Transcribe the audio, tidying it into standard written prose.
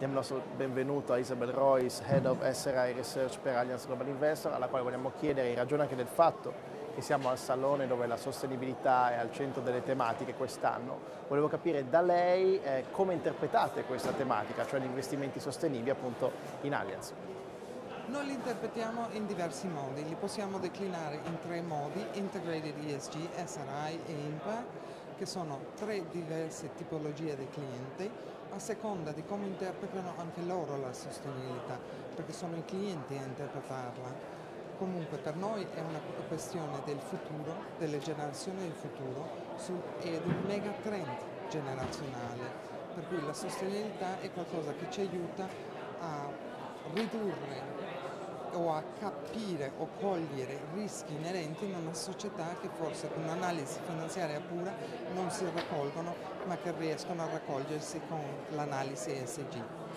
Diamo il nostro benvenuto a Isabel Royce, Head of SRI Research per Allianz Global Investor, alla quale vogliamo chiedere, in ragione anche del fatto che siamo al salone dove la sostenibilità è al centro delle tematiche quest'anno, volevo capire da lei come interpretate questa tematica, cioè gli investimenti sostenibili appunto in Allianz. Noi li interpretiamo in diversi modi, li possiamo declinare in tre modi: Integrated ESG, SRI e IMPA, che sono tre diverse tipologie di clienti, a seconda di come interpretano anche loro la sostenibilità, perché sono i clienti a interpretarla. Comunque per noi è una questione del futuro, delle generazioni del futuro e di un megatrend generazionale, per cui la sostenibilità è qualcosa che ci aiuta a ridurre o a capire o cogliere rischi inerenti in una società che forse con un'analisi finanziaria pura non si raccolgono, ma che riescono a raccogliersi con l'analisi ESG.